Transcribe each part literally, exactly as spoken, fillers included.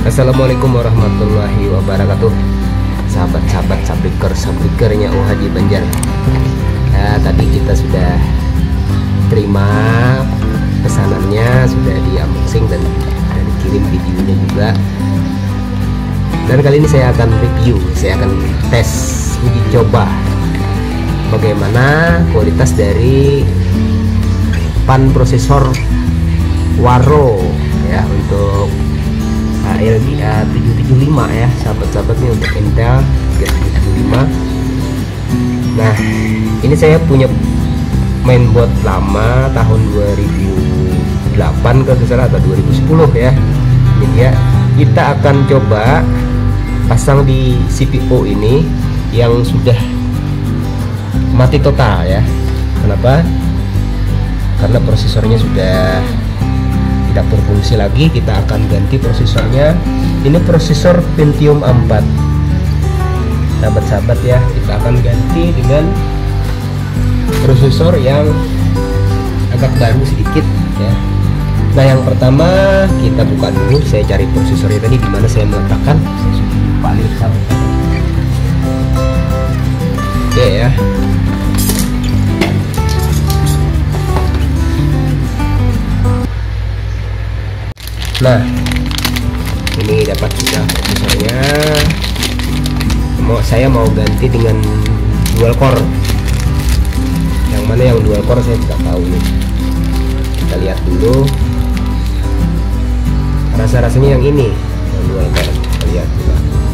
Assalamualaikum warahmatullahi wabarakatuh. Sahabat-sahabat sabriker sabrikernya Oh Haji Banjar. Ya, tadi kita sudah terima pesanannya, sudah di unboxing dan sudah dikirim videonya juga. Dan kali ini saya akan review, saya akan tes uji coba bagaimana kualitas dari pan prosesor Waro ya untuk A L G A tujuh tujuh lima ya sahabat-sahabat, nih untuk Intel tiga tujuh tujuh lima. Nah, ini saya punya mainboard lama tahun dua ribu delapan kalau tidak salah, atau dua ribu sepuluh ya. Ini dia, kita akan coba pasang di C P U ini yang sudah mati total ya. Kenapa? Karena prosesornya sudah tidak berfungsi lagi. Kita akan ganti prosesornya. Ini prosesor Pentium empat sahabat-sahabat ya. Kita akan ganti dengan prosesor yang agak baru sedikit ya. Nah, yang pertama kita buka dulu. Saya cari prosesornya tadi di mana saya meletakkan. Saya sudah lupa nih sahabat-sahabat. Oke ya. Nah, ini dapat sudah prosesornya. Mau saya mau ganti dengan dual core. Yang mana yang dual core saya tidak tahu nih. Kita lihat dulu. Rasa-rasanya yang ini, yang dual core. Kita lihat dulu.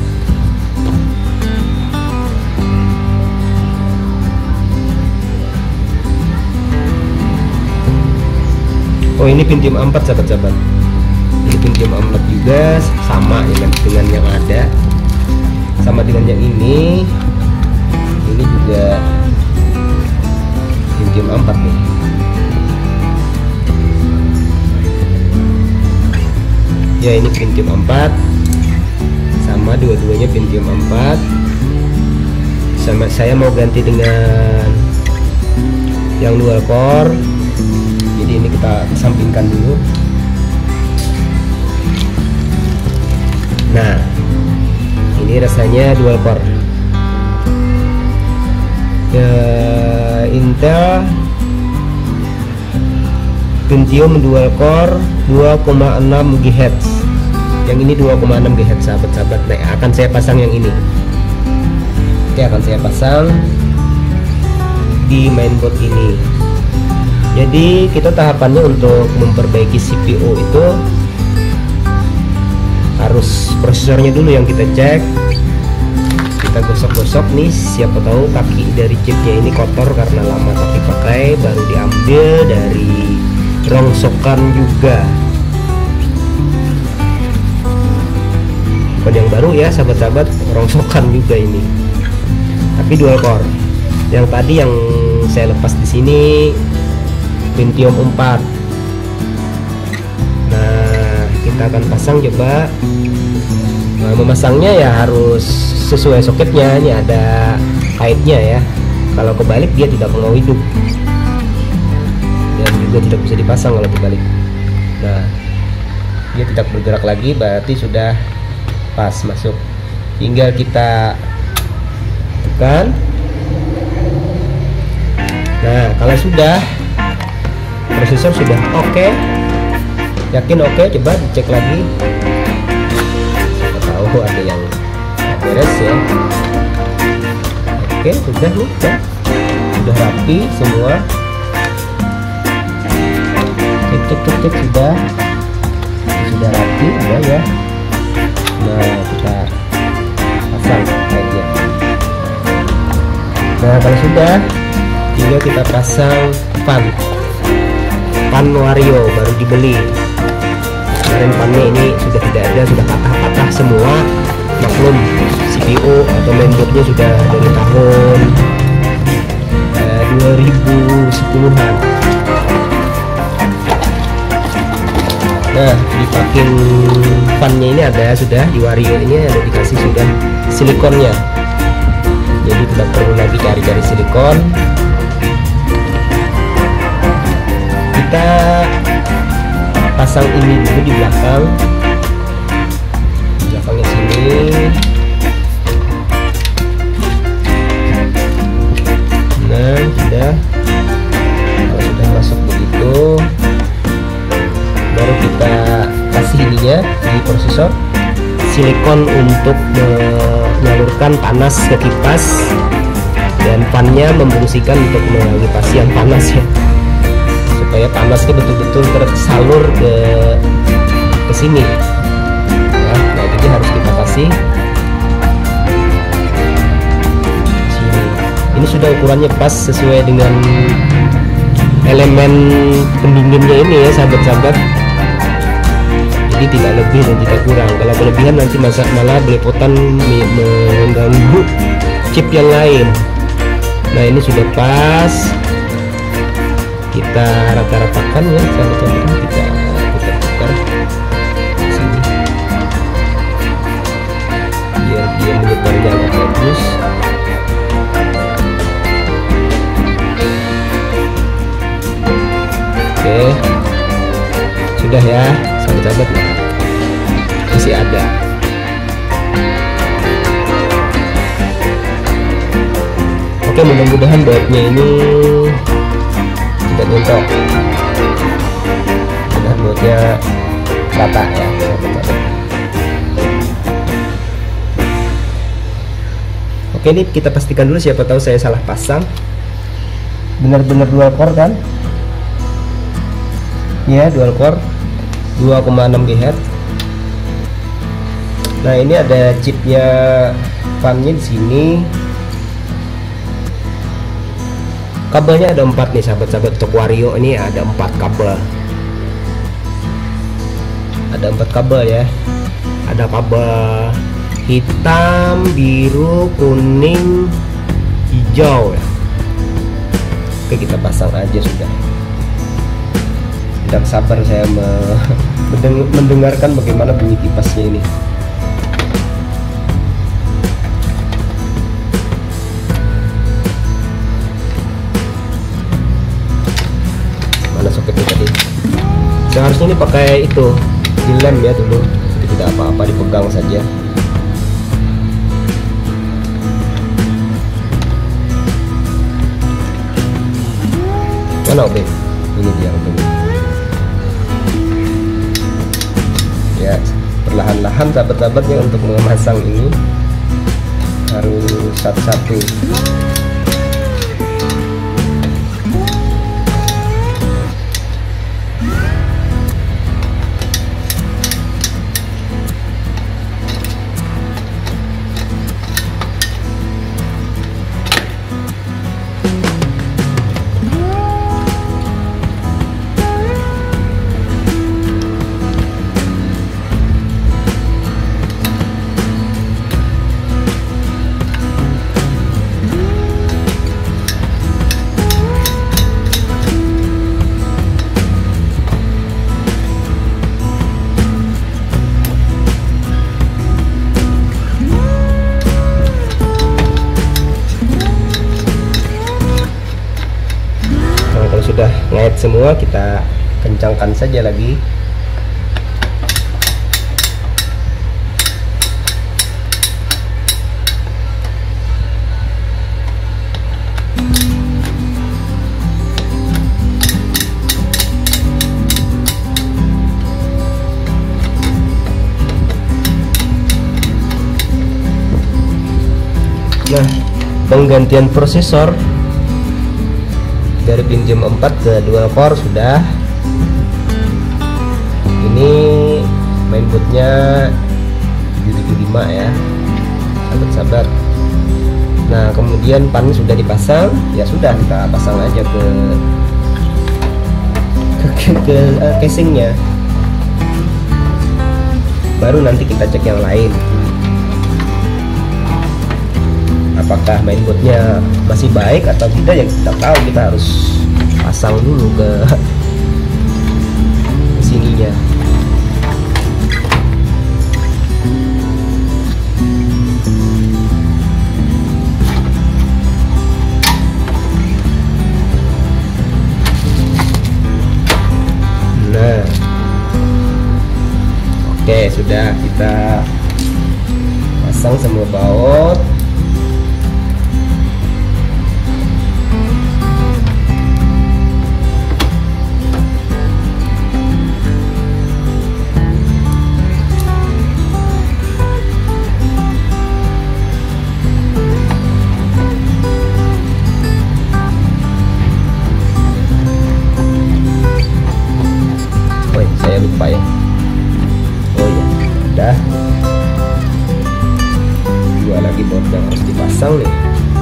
Oh, ini Pentium empat sahabat-sahabat. Pentium empat juga sama dengan dengan yang ada, sama dengan yang ini. Ini juga Pentium empat nih. Ya, ini Pentium empat, sama dua-duanya Pentium empat. Sama saya mau ganti dengan yang dual core. Jadi ini kita kesampingkan dulu. Nah, ini rasanya dual core ya, Intel Pentium dual core dua koma enam gigahertz. Yang ini dua koma enam gigahertz sahabat-sahabat. Nah, akan saya pasang yang ini. Oke, akan saya pasang di mainboard ini. Jadi kita tahapannya untuk memperbaiki C P U itu harus prosesornya dulu yang kita cek. Kita gosok-gosok nih, siapa tahu kaki dari chipnya ini kotor karena lama tak dipakai, baru diambil dari rongsokan juga. Bukan yang baru ya sahabat-sahabat, rongsokan juga ini. Tapi dual core. Yang tadi yang saya lepas di sini Pentium empat. Nah, kita akan pasang coba. Nah, memasangnya ya harus sesuai soketnya. Ini ada kaitnya ya. Kalau kebalik dia tidak mau hidup, dan juga tidak bisa dipasang kalau kebalik. Nah, dia tidak bergerak lagi, berarti sudah pas masuk. Tinggal kita tekan. Nah, kalau sudah prosesor sudah oke, okay. Yakin oke, okay, coba dicek lagi. Siapa tahu ada yang beres ya. Oke, sudah nih, sudah, sudah rapi semua. Cek cek cek cek sudah, sudah rapi, sudah ya. Nah, kita pasang kaitnya. Nah, kalau sudah, tinggal kita pasang pan. Pan Wario baru dibeli. Kemarin pannya ini sudah tidak ada, sudah patah-patah semua. Maklum, C P U atau mainboardnya sudah dari tahun eh, dua ribu sepuluhan. Nah, di packing pannya ini ada, sudah di Wario ini ada dikasih sudah silikonnya. Jadi tidak perlu lagi cari-cari silikon. Kita pasang ini dulu di belakang. ini. Nah, sudah. Kalau sudah masuk begitu, baru kita kasih ininya di prosesor silikon untuk menyalurkan panas ke kipas, dan fannya memfungsikan untuk mengipasi yang panas ya, supaya panasnya betul-betul tersalur ke ke sini ya. Nah, jadi harus kita kasih sini. Ini sudah ukurannya pas sesuai dengan elemen pendinginnya ini ya sahabat-sahabat. Jadi tidak lebih dan tidak kurang. Kalau kelebihan nanti masa malah belepotan mengganggu chip yang lain. Nah, ini sudah pas. Kita rata-ratakan ya sahabat-sahabat. Kita kita tukar sini biar dia menyebarnya agak bagus. Oke, sudah ya sahabat-sahabat, masih ada. Oke, mudah-mudahan bautnya ini tidak nyontok, mudah bautnya rata ya sahabat-sahabat. Oke, ini kita pastikan dulu, siapa tahu saya salah pasang. Benar-benar dual core kan ya, dual core dua koma enam gigahertz. Nah, ini ada chipnya, fannya di sini. Kabelnya ada empat nih sahabat-sahabat. Untuk Wario ini ada empat kabel. Ada empat kabel ya. Ada kabel hitam, biru, kuning, hijau ya. Oke, kita pasang aja sudah. Tidak sabar saya mendengarkan bagaimana bunyi kipasnya ini. Mana soketnya tadi? Seharusnya ini pakai itu dilem ya dulu, jadi tidak apa-apa, dipegang saja. Mana obeng? Ini dia obeng. Ya, perlahan-lahan sahabat-sahabatnya untuk memasang ini harus satu-satu. Sudah ngait semua, kita kencangkan saja lagi. Nah, penggantian prosesor dari Pinjam empat ke dual core sudah. Ini mainboardnya tujuh tujuh lima ya sahabat-sahabat. Nah, kemudian pan sudah dipasang, ya sudah kita pasang aja ke ke, ke, ke uh, casingnya. Baru nanti kita cek yang lain, apakah mainboardnya masih baik atau tidak, yang kita tahu kita harus pasang dulu ke sininya. Nah, oke, sudah kita pasang semua baut. Saya lupa ya. Oh ya, udah. Dua lagi baut yang harus dipasang nih.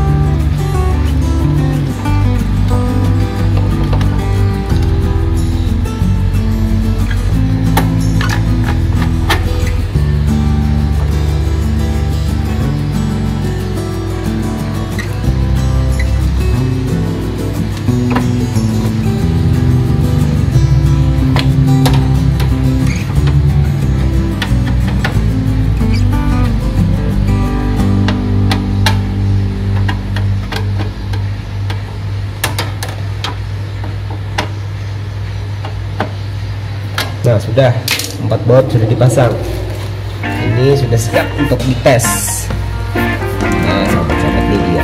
Nah, sudah empat baut sudah dipasang. Ini sudah siap untuk dites. Nah, sahabat-sahabat, ini dia.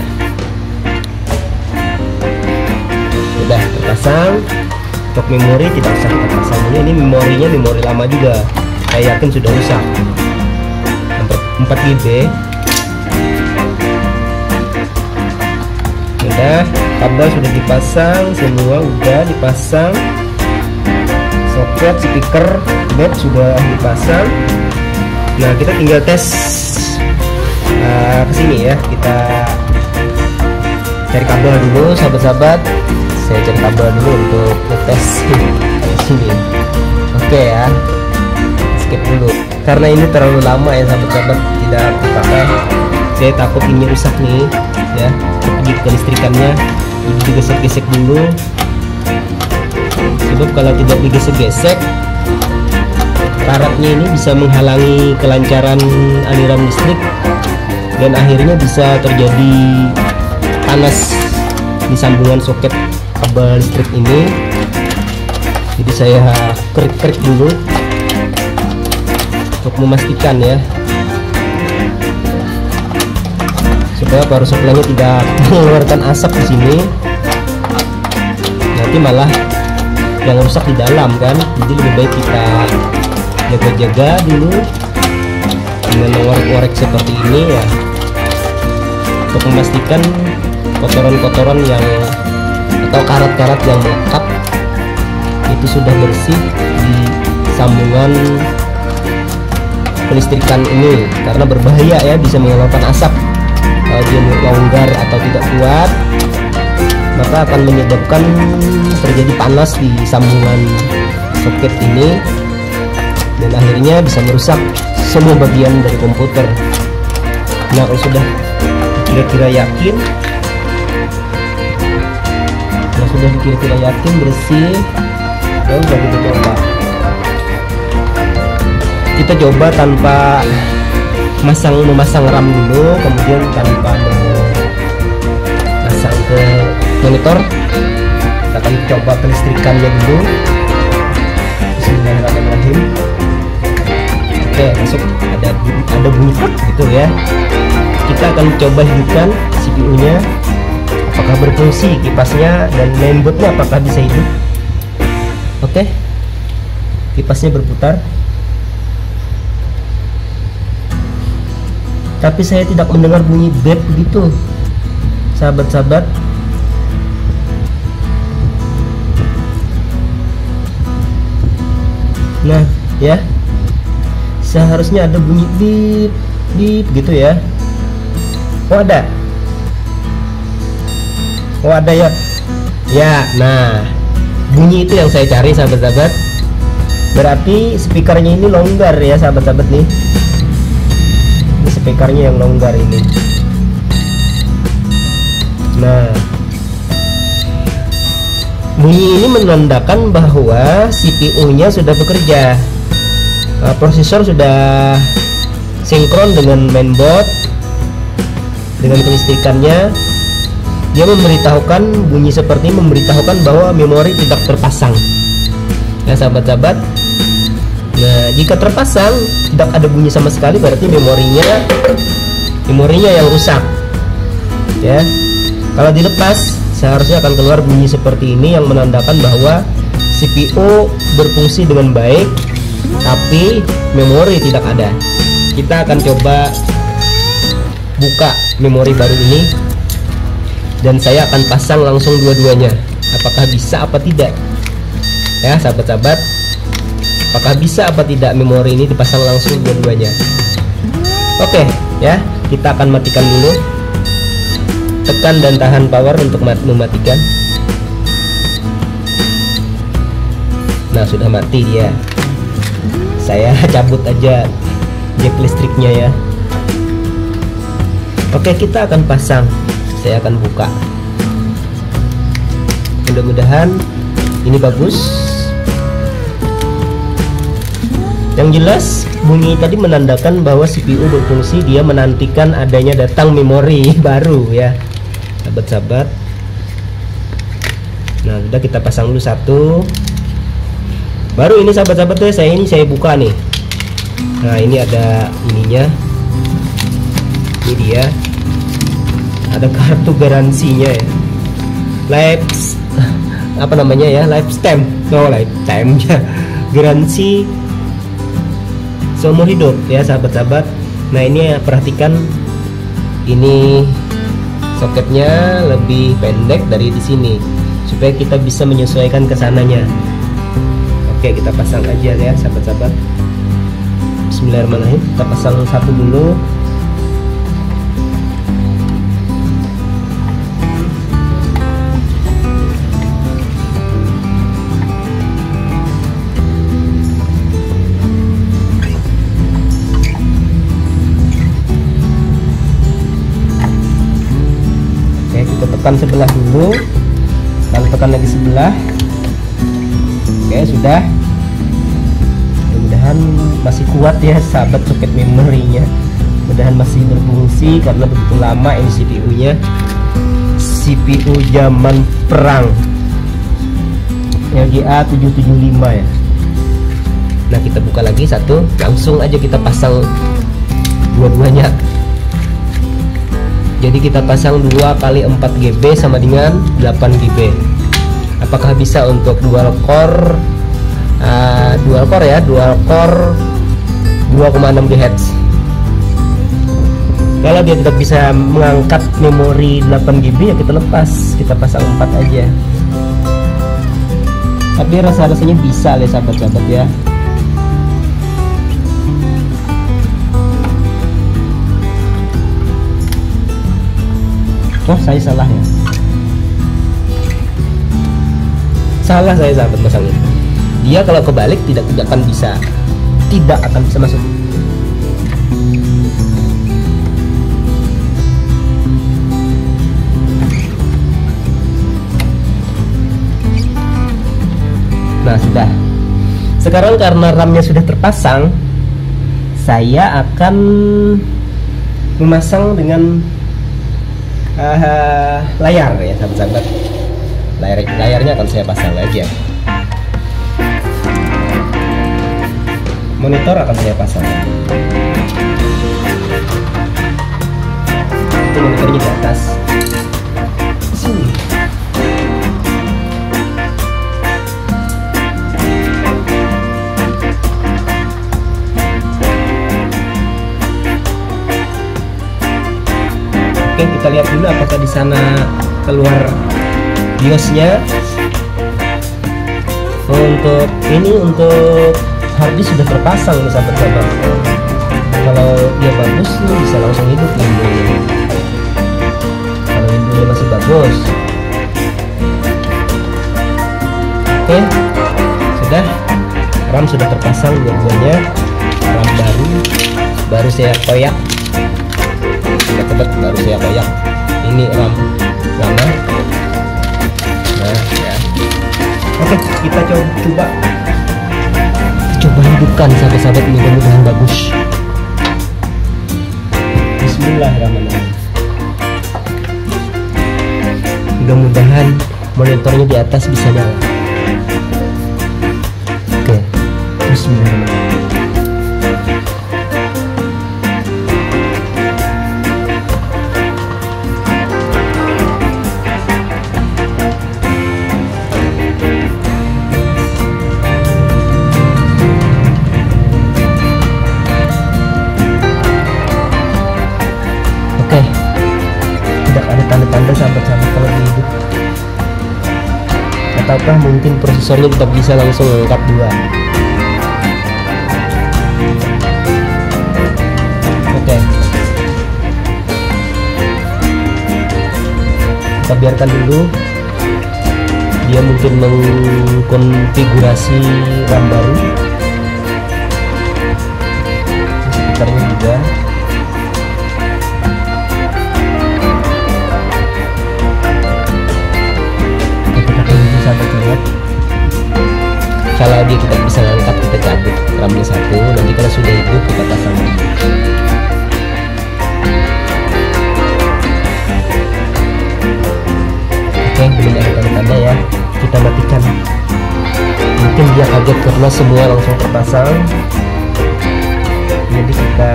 Sudah terpasang. Untuk memori tidak usah kita pasang dulu. Ini memorinya memori lama juga. Saya yakin sudah rusak. empat G B. Sudah, kabel sudah dipasang, semua udah dipasang. Soket, speaker, bed sudah dipasang. Nah, kita tinggal tes uh, kesini ya. Kita cari kabel dulu, sahabat-sahabat. Saya cari kabel dulu untuk tes di sini. Oke ya, skip dulu karena ini terlalu lama ya, sahabat-sahabat, tidak dipakai. Saya takut ini rusak nih ya, di kelistrikannya. Ini digesek-gesek dulu. Sebab kalau tidak digesek-gesek, karatnya ini bisa menghalangi kelancaran aliran listrik dan akhirnya bisa terjadi panas di sambungan soket kabel listrik ini. Jadi saya kerik-kerik dulu untuk memastikan ya, supaya power supply-nya tidak mengeluarkan asap di sini. Nanti malah yang rusak di dalam kan. Jadi lebih baik kita jaga-jaga dulu dengan mengorek-orek seperti ini ya, untuk memastikan kotoran-kotoran yang atau karat-karat yang melekat itu sudah bersih di sambungan kelistrikan ini, karena berbahaya ya, bisa mengeluarkan asap. Kalau dia longgar atau tidak kuat, maka akan menyebabkan terjadi panas di sambungan soket ini dan akhirnya bisa merusak semua bagian dari komputer. Nah, kalau sudah kira-kira yakin, kalau sudah kira-kira yakin bersih, ya udah kita coba. Kita coba tanpa masang memasang RAM dulu, kemudian tanpa memasang ke monitor. Kita akan coba kelistrikannya dulu. Bismillahirrahmanirrahim. Oke, masuk, ada ada bunyi gitu ya. Kita akan coba hidupkan C P U-nya, apakah berfungsi kipasnya dan mainboardnya apakah bisa hidup. Oke, kipasnya berputar, tapi saya tidak mendengar bunyi beep gitu, sahabat-sahabat. Nah ya, seharusnya ada bunyi beep beep gitu ya. Oh ada, oh ada ya. Ya, nah bunyi itu yang saya cari, sahabat-sahabat. Berarti speakernya ini longgar ya, sahabat-sahabat nih. Ini speakernya yang longgar ini. Nah, bunyi ini menandakan bahwa C P U-nya sudah bekerja. Uh, prosesor sudah sinkron dengan mainboard, dengan kelistrikannya. Dia memberitahukan, bunyi seperti memberitahukan bahwa memori tidak terpasang. Ya, sahabat-sahabat. Nah, jika terpasang tidak ada bunyi sama sekali, berarti memorinya memorinya yang rusak ya. Kalau dilepas seharusnya akan keluar bunyi seperti ini yang menandakan bahwa C P U berfungsi dengan baik tapi memori tidak ada. Kita akan coba buka memori baru ini dan saya akan pasang langsung dua-duanya. Apakah bisa apa tidak ya sahabat-sahabat, apakah bisa apa tidak memori ini dipasang langsung dua-duanya. Oke ya, kita akan matikan dulu, tekan dan tahan power untuk mematikan. Nah sudah mati dia. Saya cabut aja jack listriknya ya. Oke, kita akan pasang, saya akan buka. Mudah-mudahan ini bagus. Yang jelas bunyi tadi menandakan bahwa C P U berfungsi, dia menantikan adanya datang memori baru ya sahabat-sahabat. Nah sudah, kita pasang dulu satu. Baru ini sahabat-sahabat ya, saya ini saya buka nih. Nah ini ada ininya, ini dia, ada kartu garansinya ya, life apa namanya ya, lifetime, no lifetime ya, garansi seumur hidup ya sahabat-sahabat. Nah ini ya, perhatikan ini soketnya lebih pendek dari di sini supaya kita bisa menyesuaikan ke sananya. Oke, kita pasang aja ya sahabat-sahabat. Bismillahirrahmanirrahim. Kita pasang satu dulu. Oke, kita tekan sebelah dulu. Lalu tekan lagi sebelah. Oke, sudah. Mudah-mudahan masih kuat ya sahabat soket memorinya. Mudah-mudahan masih berfungsi karena begitu lama ini C P U-nya. C P U zaman perang L G A tujuh tujuh lima ya. Nah kita buka lagi satu, langsung aja kita pasang dua-duanya. Jadi kita pasang dua kali empat G B sama dengan delapan G B. Apakah bisa untuk dual core? Uh, dual core ya, dual core dua koma enam gigahertz. Kalau dia tidak bisa mengangkat memori delapan G B ya kita lepas, kita pasang empat aja. Tapi rasa-rasanya bisa ya sahabat-sahabat ya. Oh saya salah ya, salah saya sahabat masangnya. Dia kalau kebalik tidak tidak akan bisa, tidak akan bisa masuk. Nah sudah. Sekarang karena RAM-nya sudah terpasang, saya akan memasang dengan uh, layar ya sahabat-sahabat. Layar layarnya akan saya pasang aja. Monitor akan saya pasang. Itu monitornya di atas. Sini. Oke, kita lihat dulu apakah di sana keluar BIOS-nya. Untuk ini untuk harddisk sudah terpasang nih sahabat-sahabat. Kalau dia bagus nih bisa langsung hidup Windows-nya. Kalau Windows-nya masih bagus. Oke, sudah. RAM sudah terpasang dua-duanya. RAM baru, baru saya koyak. Tebet baru saya koyak. Ini RAM lama. Nah ya. Oke, kita coba coba coba hidupkan sahabat-sahabat, mudah-mudahan bagus. Bismillahirrahmanirrahim. Mudah-mudahan monitornya di atas bisa nyala. Oke, Bismillahirrahmanirrahim. apakah mungkin prosesornya tetap bisa langsung angkat dua. Oke, kita biarkan dulu dia mungkin mengkonfigurasi RAM baru. Sekitarnya juga kalau dia tidak bisa ngangkat, kita cabut RAM-nya satu, nanti kalau sudah hidup kita pasang lagi. Oke, belum ada tanda-tanda ya, kita matikan. Mungkin dia kaget karena semua langsung terpasang, jadi kita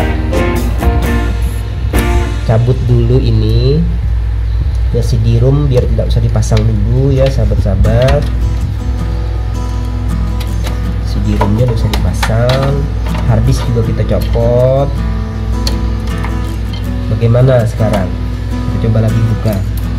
cabut dulu ini ya C D-ROM biar tidak usah dipasang dulu ya sahabat-sahabat. C D-ROM-nya tidak usah dipasang, harddisk juga kita copot. Bagaimana sekarang? Kita coba lagi buka.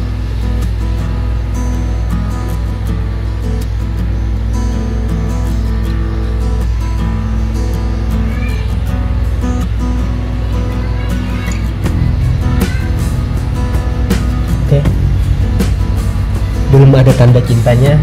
Belum ada tanda cintanya.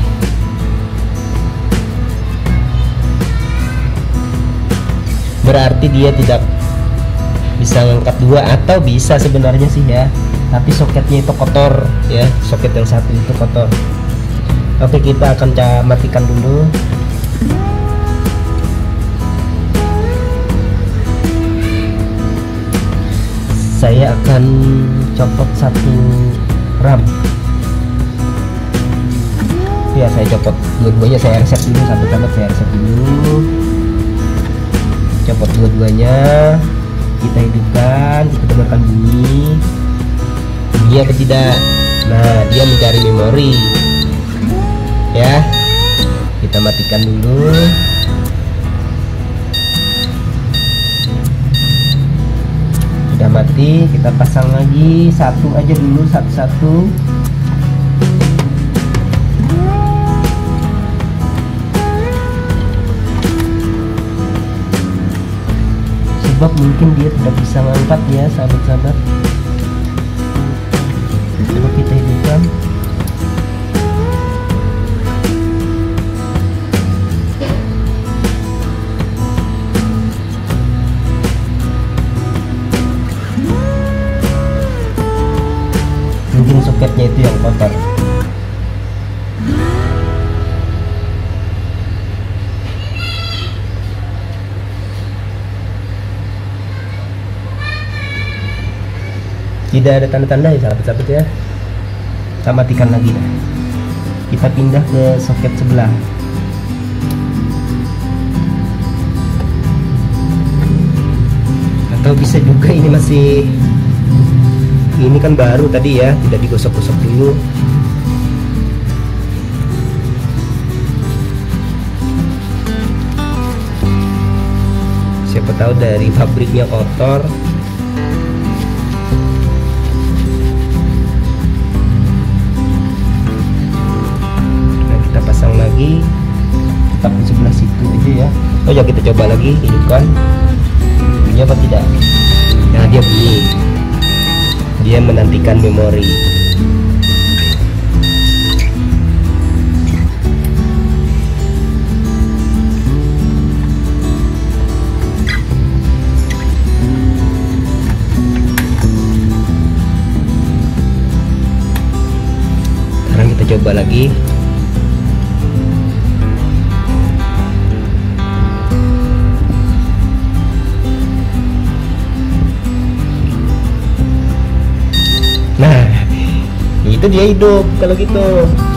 Berarti dia tidak bisa ngangkat dua, atau bisa sebenarnya sih ya, tapi soketnya itu kotor ya, soket yang satu itu kotor. Oke, kita akan matikan dulu. Saya akan copot satu RAM. Ya, saya copot dua-duanya, saya reset dulu sahabat-sahabat, saya reset dulu, copot dua-duanya, kita hidupkan, kita dengarkan bunyi bunyi apa tidak. Nah, dia mencari memori ya, kita matikan dulu. Sudah mati, kita pasang lagi satu aja dulu, satu-satu. Sebab mungkin dia tidak bisa ngangkat ya sahabat-sahabat. Coba kita hidupkan. Mungkin soketnya itu yang kotor. Tidak ada tanda-tanda ya sahabat-sahabat ya. Kita matikan lagi dah. Kita pindah ke soket sebelah. Atau bisa juga ini masih, ini kan baru tadi ya, tidak digosok-gosok dulu. Siapa tahu dari pabriknya kotor. Lagi tetap di sebelah situ aja ya. Oh ya, kita coba lagi hidupkan. Bunyi apa tidak? Nah, dia bunyi, dia menantikan memori. Sekarang kita coba lagi. Nah, itu dia hidup kalau gitu.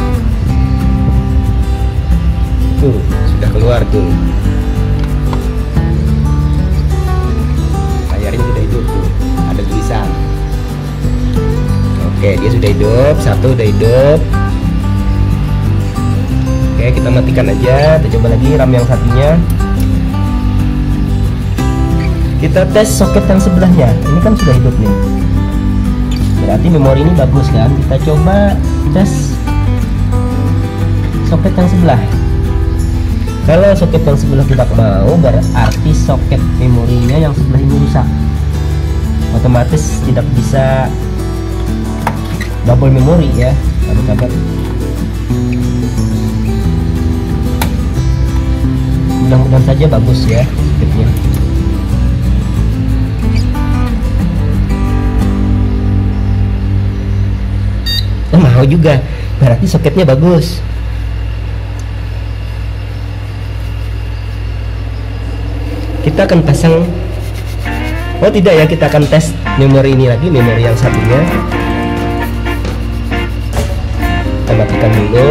Tuh, sudah keluar tuh. Layarnya sudah hidup tuh. Ada tulisan. Oke, dia sudah hidup, satu udah hidup. Oke, kita matikan aja. Kita coba lagi RAM yang satunya. Kita tes soket yang sebelahnya. Ini kan sudah hidup nih. Berarti memori ini bagus kan? Kita coba tes. soket yang sebelah. Kalau soket yang sebelah tidak mau, berarti soket memorinya yang sebelah ini rusak, otomatis tidak bisa double memori ya sahabat-sahabat. Mudah-mudahan saja bagus ya soketnya. Nah, mau juga, berarti soketnya bagus. Kita akan pasang, oh tidak ya, kita akan tes memori ini lagi, memori yang satunya. Kita matikan dulu.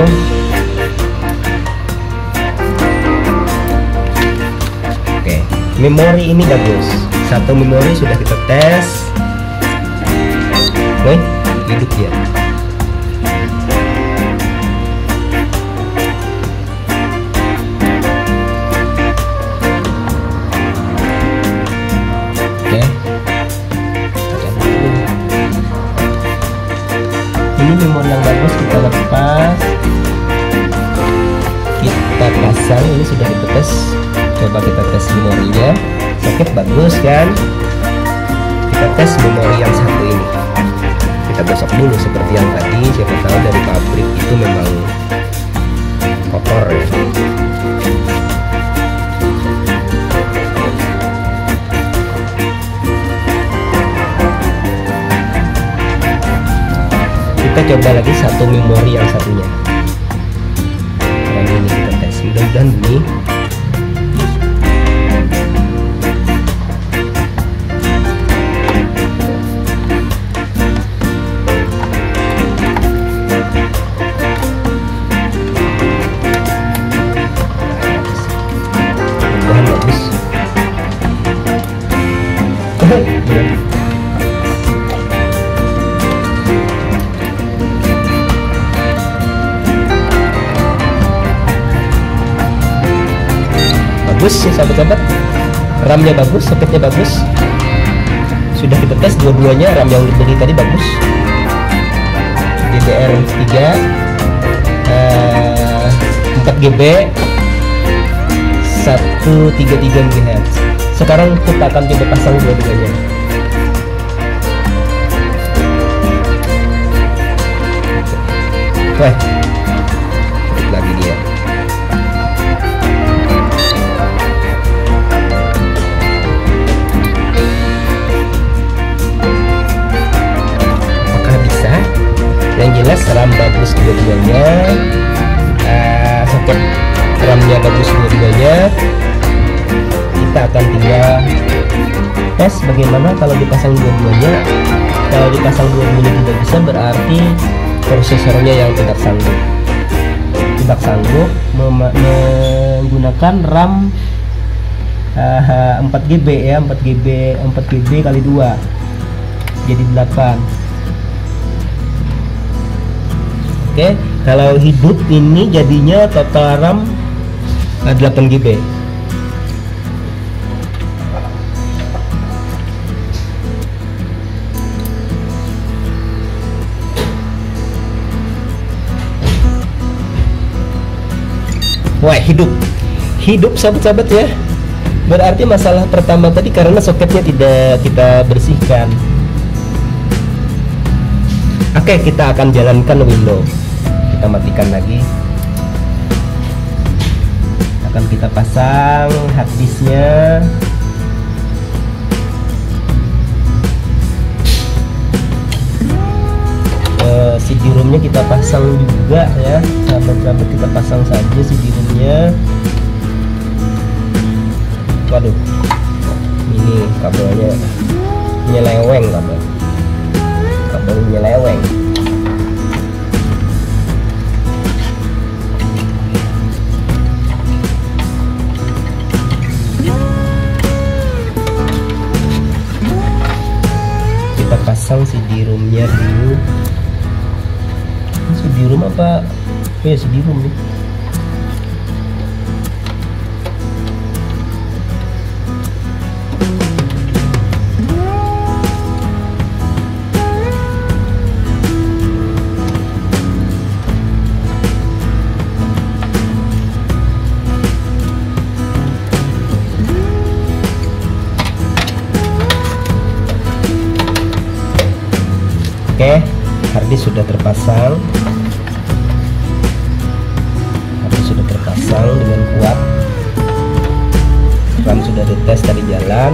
Oke, memori ini bagus, satu memori sudah kita tes. Oke, hidup ya. Ini memori yang bagus, kita lepas, kita pasang. Ini sudah kita tes, coba kita tes memorinya. Soket bagus kan, kita tes memori yang satu ini. Kita gosok dulu seperti yang tadi, siapa tahu dari pabrik itu memang kotor ya. Kita coba lagi satu memori yang satunya. Dan ini kita tes, mudah-mudahan ini. Mudah-mudahan bagus. Bagus ya sahabat-sahabat, RAM-nya bagus, soketnya bagus. Sudah kita tes dua-duanya, RAM yang dibeli tadi bagus, D D R tiga uh, empat G B seratus tiga puluh tiga megahertz. Sekarang kita akan coba pasang dua-duanya. Wah, lagi dia. Yang jelas RAM bagus dua-duanya, uh, soket RAM-nya bagus dua-duanya. Kita akan tinggal tes bagaimana kalau dipasang dua-duanya. Kalau dipasang dua-duanya tidak bisa, berarti prosesornya yang tidak sanggup. Tidak sanggup menggunakan RAM uh, empat G B ya, empat G B empat G B kali dua jadi delapan. Oke, kalau hidup ini jadinya total RAM delapan G B. Wah, hidup. Hidup sahabat-sahabat ya. Berarti masalah pertama tadi karena soketnya tidak kita bersihkan. Oke, kita akan jalankan Windows. Kita matikan lagi. Akan kita pasang harddisknya. Uh, C D ROM-nya kita pasang juga ya, sahabat-sahabat, kita pasang saja C D ROM-nya. Waduh, ini kabelnya nyeleweng, kabel kabel nyeleweng. Kita pasang C D ROM-nya dulu. C D ROM apa? Oh ya, C D ROM nih. sudah terpasang, harddisk sudah terpasang dengan kuat, RAM sudah dites dari jalan.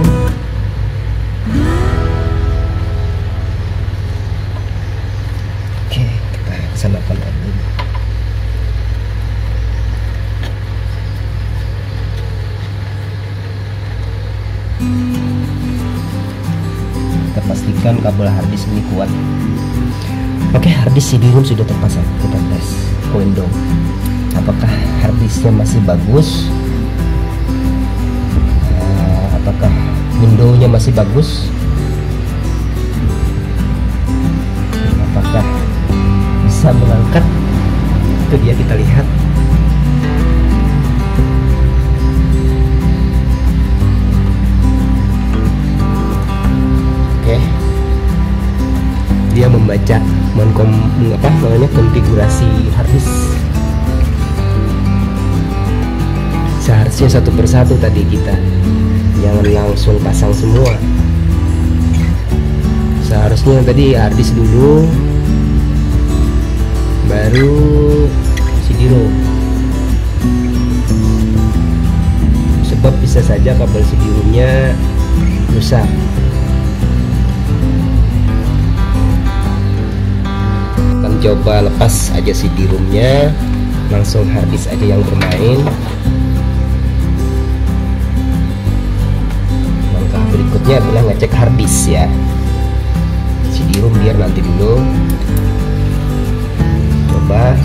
Oke, kita kesanakan lagi. Kita pastikan kabel harddisk ini kuat. Oke, harddisk C D-ROM sudah terpasang. Kita tes ke window. Apakah harddisknya masih bagus? Uh, apakah windownya masih bagus? Apakah bisa mengangkat? Itu dia, kita lihat. Dia membaca menkom apa namanya konfigurasi harddisk. Seharusnya satu persatu tadi kita, jangan langsung pasang semua. Seharusnya tadi harddisk dulu, baru C D-ROM. Sebab bisa saja kabel C D-ROM-nya rusak. Coba lepas aja C D-ROM-nya, langsung harddisk aja yang bermain. Langkah berikutnya adalah ngecek harddisk ya. C D-ROM biar nanti dulu. Coba.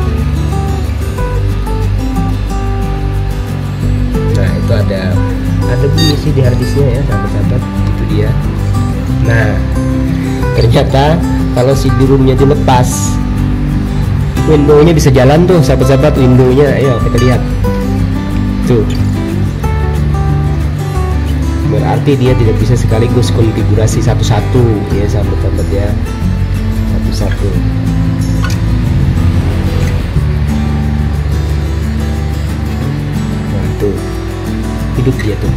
Nah, itu ada ada bunyi sih di harddisknya ya, sahabat-sahabat. Itu dia. Nah, ternyata kalau C D-ROM-nya dilepas, window-nya bisa jalan tuh, sahabat-sahabat. Window-nya, ayo kita lihat tuh. Berarti dia tidak bisa sekaligus konfigurasi satu-satu ya, sahabat-sahabat ya, satu-satu. Nah tuh, hidup dia tuh.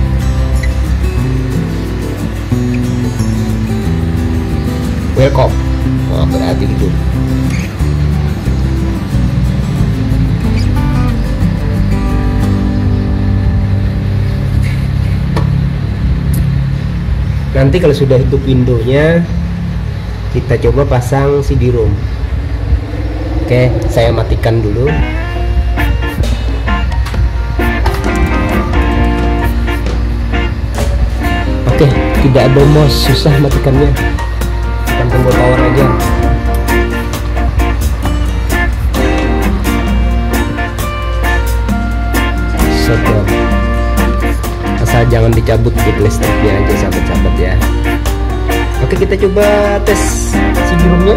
Welcome. Oh, berarti gitu. Nanti kalau sudah hidup windownya, kita coba pasang C D-ROM. Oke, saya matikan dulu. Oke, tidak ada mouse, susah matikannya. Tombol power aja. Shutdown. Asal jangan dicabut di listriknya aja, sahabat-sahabat ya. Oke, kita coba tes C D-ROM-nya.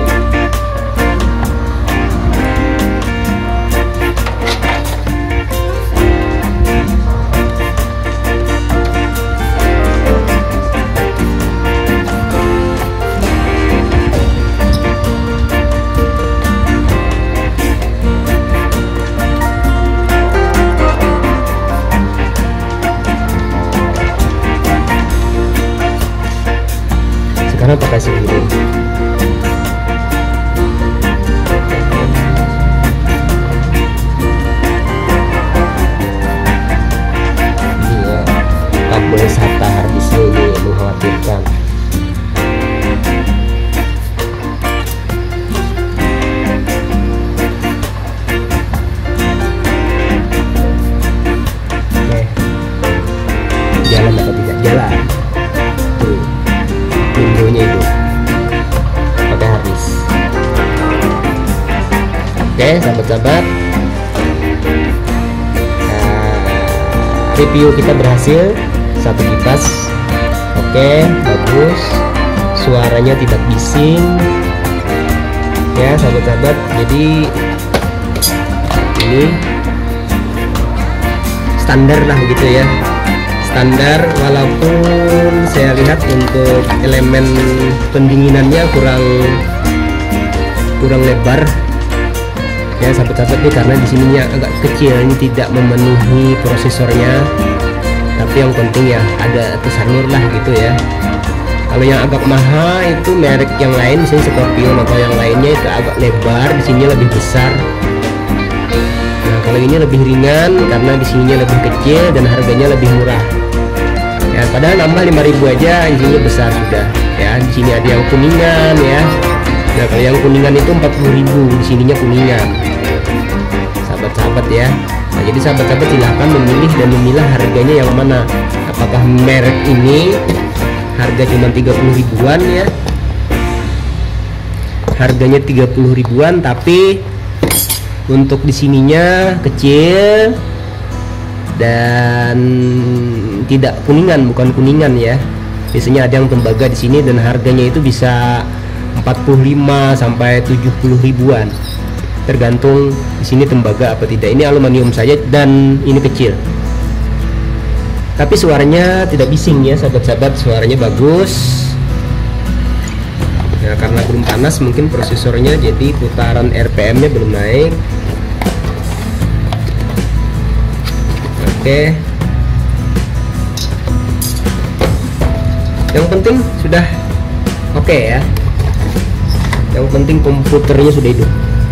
Sekarang pakai C D-ROM. Ini ya, kabel SATA harddisknya ini mengkhawatirkan. Oke, jalan atau tidak jalan? Tuh. Windownya itu pakai harddisk. Oke, sahabat-sahabat, nah, review kita berhasil. Satu kipas oke, bagus, suaranya tidak bising ya, sahabat-sahabat. Jadi ini standar lah gitu ya, standar. Walaupun saya lihat untuk elemen pendinginannya kurang kurang lebar ya, sahabat-sahabat nih, karena di sininya agak kecil, ini tidak memenuhi prosesornya. Tapi yang penting ya ada pesan nur lah gitu ya. Kalau yang agak mahal itu merek yang lain, misalnya Scorpion atau yang lainnya itu agak lebar, di sini lebih besar. Nah, kalau ini lebih ringan karena di sininya lebih kecil dan harganya lebih murah. Ya, padahal nambah lima ribu aja, di sini besar sudah. Ya, di sini ada yang kuningan ya. Nah, kalau yang kuningan itu empat puluh ribu, di sininya kuningan. Sahabat-sahabat ya. Nah, jadi sahabat-sahabat silahkan memilih dan memilah harganya yang mana. Apakah merek ini harga cuma tiga puluh ribuan ya, harganya tiga puluh ribuan, tapi untuk di sininya kecil dan tidak kuningan, bukan kuningan ya. Biasanya ada yang tembaga di sini dan harganya itu bisa empat puluh lima sampai tujuh puluh ribuan, tergantung di sini tembaga apa tidak. Ini aluminium saja dan ini kecil, tapi suaranya tidak bising ya sahabat-sahabat, suaranya bagus. Nah, karena belum panas mungkin prosesornya, jadi putaran R P M nya belum naik. Oke, yang penting sudah oke okay ya, yang penting komputernya sudah hidup.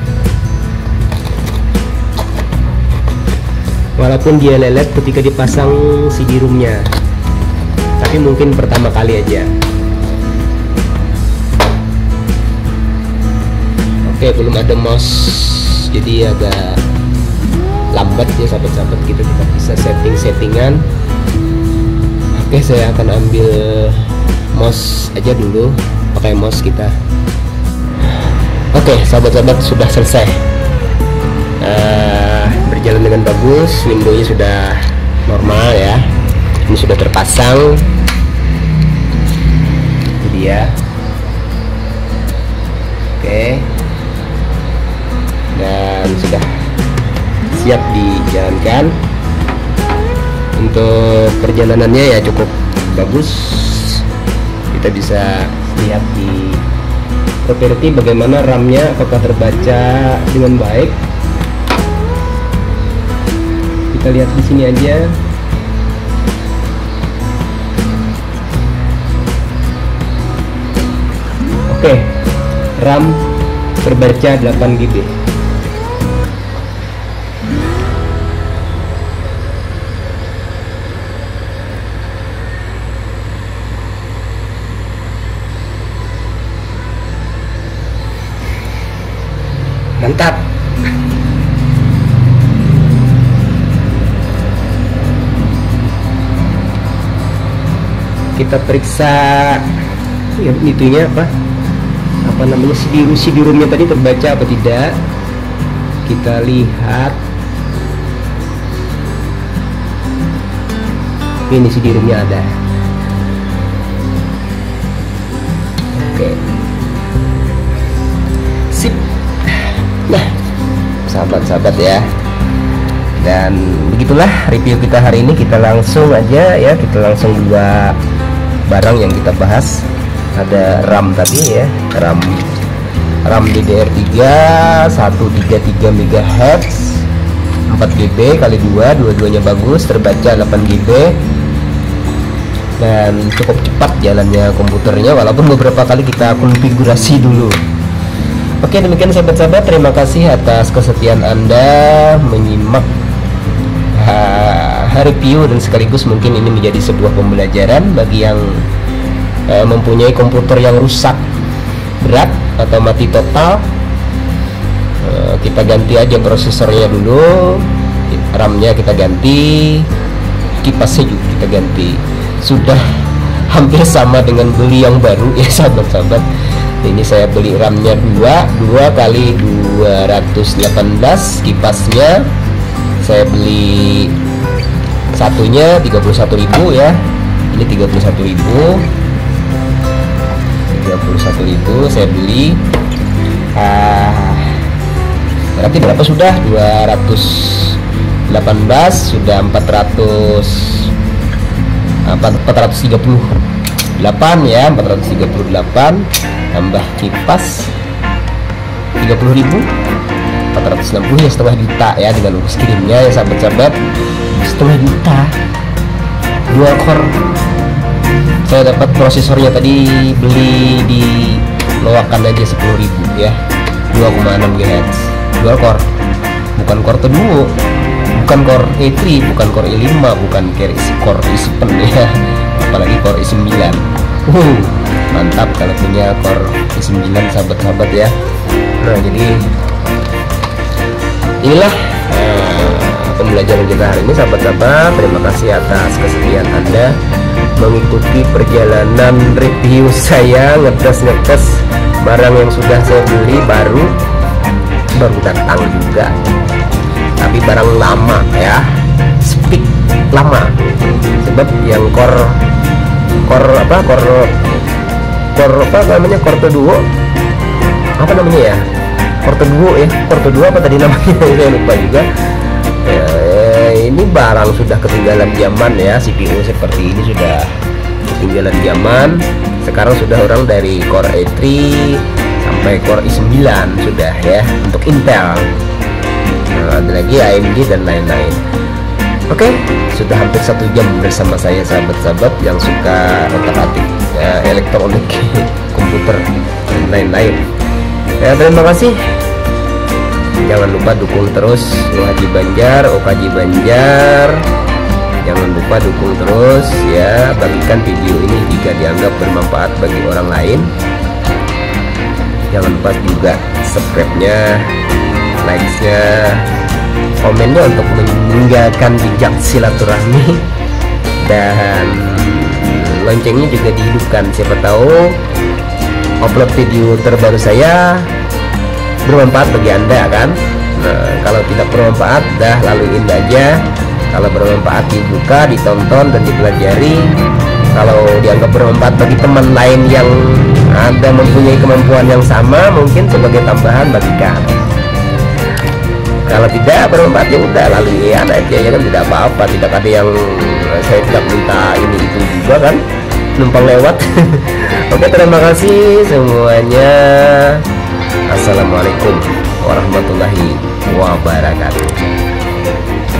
Walaupun dia lelet ketika dipasang C D ROM-nya, tapi mungkin pertama kali aja. Oke, belum ada mouse, jadi agak lambat ya sahabat-sahabat. Kita kita bisa setting-settingan. Oke, saya akan ambil mouse aja dulu, pakai mouse kita. Oke, sahabat-sahabat, sudah selesai. Uh, berjalan dengan bagus, windownya sudah normal ya, ini sudah terpasang, ini dia. Oke, dan sudah siap dijalankan. Untuk perjalanannya ya cukup bagus, kita bisa lihat di properti bagaimana RAM-nya, apakah terbaca dengan baik. Kita lihat di sini aja. Oke, RAM terbaca delapan giga. Mantap. Kita periksa ya, itunya apa apa namanya C D C D ROM-nya tadi terbaca apa tidak. Kita lihat ini C D ROM-nya ada. Oke, sip. Nah, sahabat-sahabat ya, dan begitulah review kita hari ini. Kita langsung aja ya, kita langsung dua barang yang kita bahas. Ada RAM tadi ya, RAM RAM D D R tiga seratus tiga puluh tiga megahertz empat giga kali dua, dua-duanya bagus, terbaca delapan giga dan cukup cepat jalannya komputernya, walaupun beberapa kali kita konfigurasi dulu. Oke, demikian sahabat-sahabat, terima kasih atas kesetiaan Anda menyimak uh, review, dan sekaligus mungkin ini menjadi sebuah pembelajaran bagi yang uh, mempunyai komputer yang rusak berat atau mati total. Uh, kita ganti aja prosesornya dulu, RAM-nya kita ganti, kipasnya juga kita ganti. Sudah hampir sama dengan beli yang baru ya sahabat-sahabat. Ini saya beli RAM-nya dua, dua kali dua ratus delapan belas, kipasnya saya beli satunya tiga puluh satu ribu ya. Ini tiga puluh satu ribu. tiga puluh satu ribu saya beli. Ah, berarti berapa sudah? dua ratus delapan belas sudah empat ratus empat ratus tiga puluh delapan ya, empat ratus tiga puluh delapan tambah kipas tiga puluh ribu, empat ratus enam puluh ya, setengah juta ya dengan ongkos kirimnya ya sahabat-sahabat, setengah juta. Dua core saya dapat prosesornya tadi, beli di loakan aja sepuluh ribu ya, dua koma enam gigahertz, dual core, bukan core terduo, bukan core i tiga, bukan core i lima, bukan core i tujuh ya, apalagi core i sembilan. uh, mantap kalau punya core i sembilan sahabat-sahabat ya. Nah, jadi inilah uh, pembelajaran kita hari ini sahabat-sahabat. Terima kasih atas kesediaan Anda mengikuti perjalanan review saya, ngetes-ngetes barang yang sudah saya beli, baru baru datang juga, tapi barang lama ya, speak lama, sebab yang core core apa core core apa namanya core duo apa namanya ya, core duo ya, core duo apa tadi namanya saya lupa juga. Ya, ini barang sudah ketinggalan zaman ya, C P U seperti ini sudah ketinggalan zaman. Sekarang sudah orang dari core i tiga sampai core i sembilan sudah ya untuk Intel. Nah, ada lagi A M D dan lain-lain. Oke, sudah hampir satu jam bersama saya sahabat-sahabat yang suka otak-atik ya, elektronik, komputer dan lain-lain. Ya, terima kasih. Jangan lupa dukung terus O Haji Banjar, O K J Banjar. Jangan lupa dukung terus ya, bagikan video ini jika dianggap bermanfaat bagi orang lain. Jangan lupa juga subscribe-nya, like-nya, komennya untuk meninggalkan jejak silaturahmi, dan loncengnya juga dihidupkan. Siapa tahu upload video terbaru saya bermanfaat bagi Anda kan. Nah, kalau tidak bermanfaat dah laluin aja. Kalau bermanfaat dibuka, ditonton dan dipelajari. Kalau dianggap bermanfaat bagi teman lain yang ada mempunyai kemampuan yang sama, mungkin sebagai tambahan bagikan. Kalau tidak bermanfaat ya udah laluin aja ya kan, tidak apa-apa. Tidak ada yang saya tidak minta ini itu juga kan, numpang lewat. Oke, terima kasih semuanya. Assalamualaikum warahmatullahi wabarakatuh.